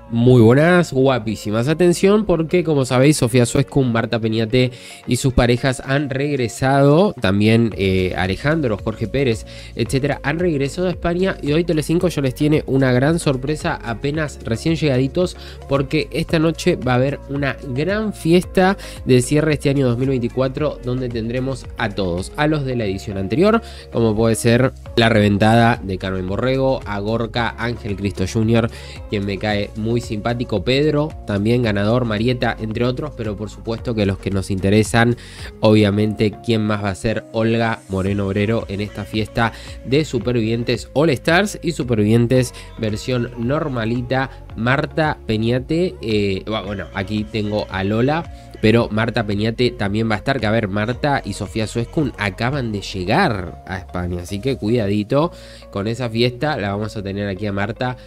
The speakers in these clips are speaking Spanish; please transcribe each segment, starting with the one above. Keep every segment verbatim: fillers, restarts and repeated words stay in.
Muy buenas, guapísimas. Atención porque, como sabéis, Sofía Suescun, Marta Peñate y sus parejas han regresado. También eh, Alejandro, Jorge Pérez, etcétera, han regresado a España. Y hoy Telecinco ya les tiene una gran sorpresa apenas recién llegaditos, porque esta noche va a haber una gran fiesta de cierre este año dos mil veinticuatro, donde tendremos a todos, a los de la edición anterior, como puede ser La Reventada de Carmen Borrego, a Gorka, Ángel Cristo junior, quien me cae muy simpático, Pedro, también ganador, Marieta, entre otros, pero por supuesto que los que nos interesan, obviamente, quién más va a ser Olga Moreno Obrero en esta fiesta de Supervivientes All Stars y Supervivientes versión normalita. Marta Peñate, eh, bueno, aquí tengo a Lola, pero Marta Peñate también va a estar, que a ver, Marta y Sofía Suescun acaban de llegar a España, así que cuidadito con esa fiesta. La vamos a tener aquí a Marta,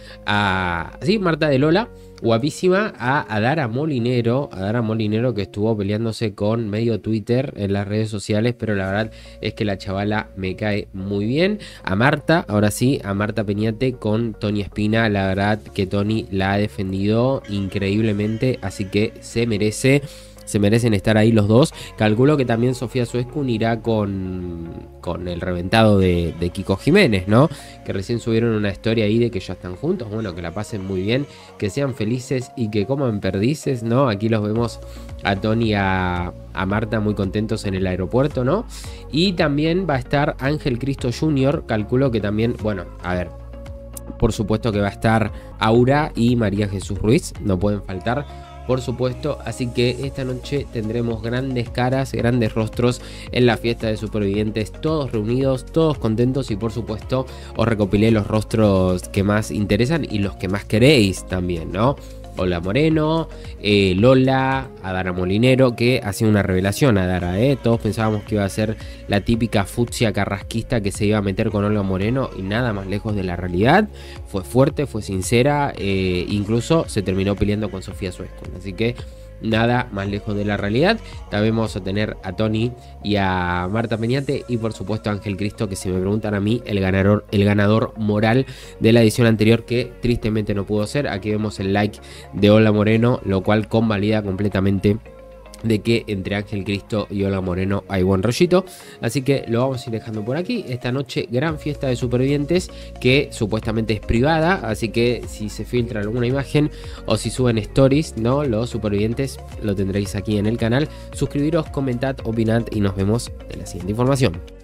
a, sí, Marta de Lola, guapísima, a Adara Molinero, Adara Molinero, que estuvo peleándose con medio Twitter en las redes sociales, pero la verdad es que la chavala me cae muy bien. A Marta, ahora sí, a Marta Peñate con Tony Espina, la verdad que Tony la ha defendido increíblemente, así que se merece Se merecen estar ahí los dos. Calculo que también Sofía Suescun irá con, con el reventado de, de Kiko Jiménez, ¿no? Que recién subieron una historia ahí de que ya están juntos. Bueno, que la pasen muy bien, que sean felices y que coman perdices, ¿no? Aquí los vemos a Tony y a, a Marta muy contentos en el aeropuerto, ¿no? Y también va a estar Ángel Cristo junior Calculo que también, bueno, a ver, por supuesto que va a estar Aura y María Jesús Ruiz, no pueden faltar, por supuesto. Así que esta noche tendremos grandes caras, grandes rostros en la fiesta de Supervivientes, todos reunidos, todos contentos, y por supuesto os recopilé los rostros que más interesan y los que más queréis también, ¿no? Olga Moreno, eh, Lola, Adara Molinero, que ha sido una revelación Adara, ¿eh? Todos pensábamos que iba a ser la típica fucsia carrasquista que se iba a meter con Olga Moreno, y nada más lejos de la realidad. Fue fuerte, fue sincera, eh, incluso se terminó peleando con Sofía Suescun, así que nada más lejos de la realidad. También vamos a tener a Tony y a Marta Peñate, y por supuesto a Ángel Cristo, que si me preguntan a mí, el ganador, el ganador moral de la edición anterior, que tristemente no pudo ser. Aquí vemos el like de Olga Moreno, lo cual convalida completamente de que entre Ángel Cristo y Olga Moreno hay buen rollito. Así que lo vamos a ir dejando por aquí. Esta noche gran fiesta de Supervivientes, que supuestamente es privada, así que si se filtra alguna imagen o si suben stories, ¿no?, los Supervivientes, lo tendréis aquí en el canal. Suscribiros, comentad, opinad y nos vemos en la siguiente información.